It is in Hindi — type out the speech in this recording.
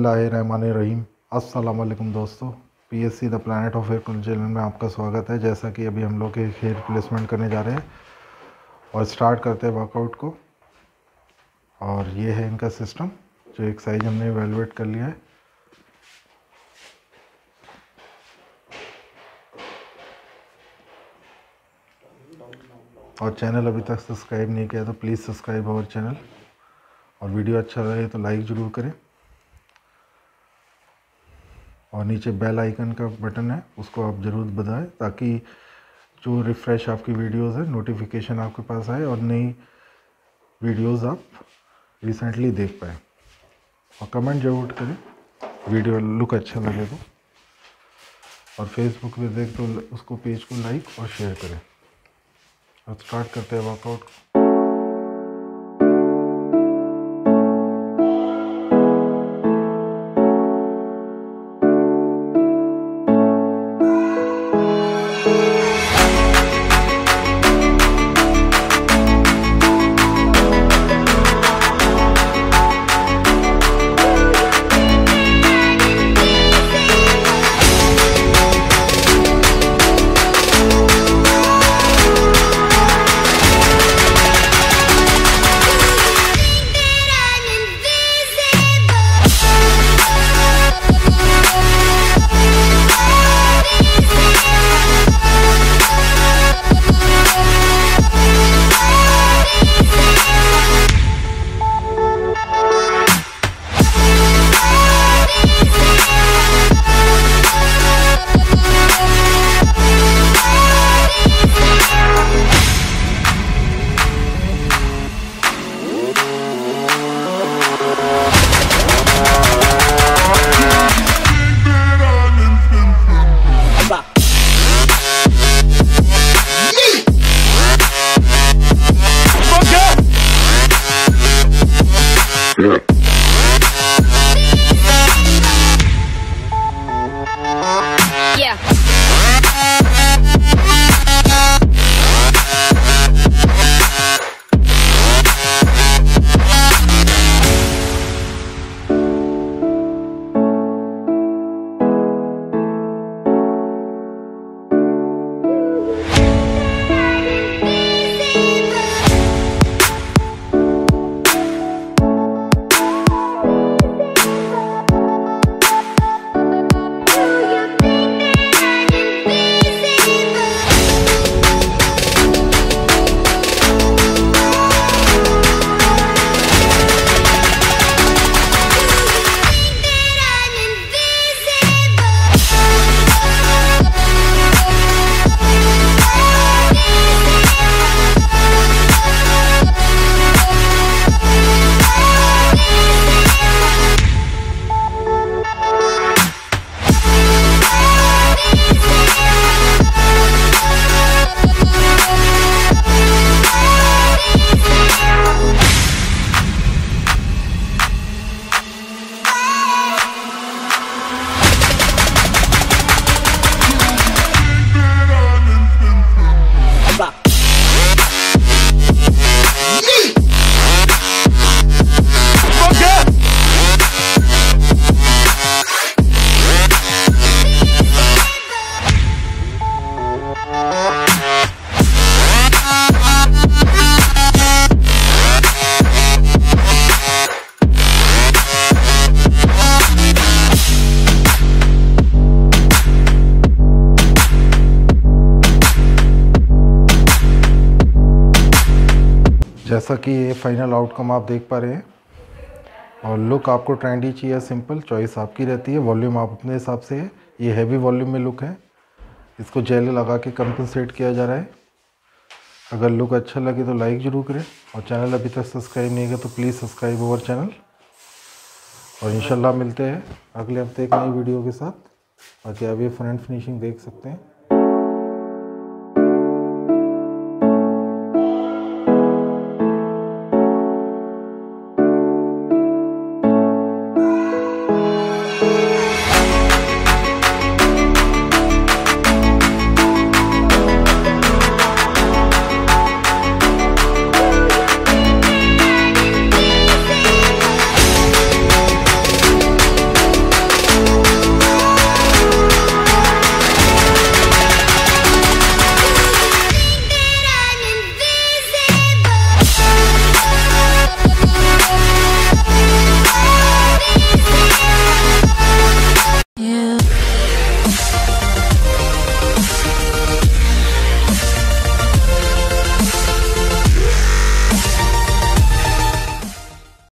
बिस्मिल्लाहिर्रहमानिर्रहीम। अस्सलाम वालेकुम दोस्तों, PSC the planet of hair channel में आपका स्वागत है। जैसा कि अभी हम लोग एक हेयर रिप्लेसमेंट करने जा रहे हैं और स्टार्ट करते हैं वर्कआउट को। और ये है इनका सिस्टम, जो एक साइज हमने वेलवेट कर लिया है। और चैनल अभी तक सब्सक्राइब नहीं किया तो प्लीज़ सब्सक्राइब अवर चैनल, और वीडियो अच्छा लगे तो लाइक ज़रूर करें। और नीचे बेल आइकन का बटन है, उसको आप ज़रूर दबाएं ताकि जो रिफ़्रेश आपकी वीडियोस है नोटिफिकेशन आपके पास आए और नई वीडियोस आप रिसेंटली देख पाएँ। और कमेंट ज़रूर करें वीडियो लुक अच्छा लगे तो, और फेसबुक पे देख तो उसको पेज को लाइक और शेयर करें। अब स्टार्ट करते हैं वर्कआउट। जैसा कि ये फाइनल आउटकम आप देख पा रहे हैं, और लुक आपको ट्रेंडी चाहिए, सिंपल चॉइस आपकी रहती है। वॉल्यूम आप अपने हिसाब से है, ये हैवी वॉल्यूम में लुक है। इसको जेल लगा के कंपनसेट किया जा रहा है। अगर लुक अच्छा लगे तो लाइक ज़रूर करें, और चैनल अभी तक सब्सक्राइब नहीं किया तो प्लीज़ सब्सक्राइब अवर चैनल। और इंशाल्लाह मिलते हैं अगले हफ्ते एक नई वीडियो के साथ। बाकी आप ये फ्रंट फिनिशिंग देख सकते हैं।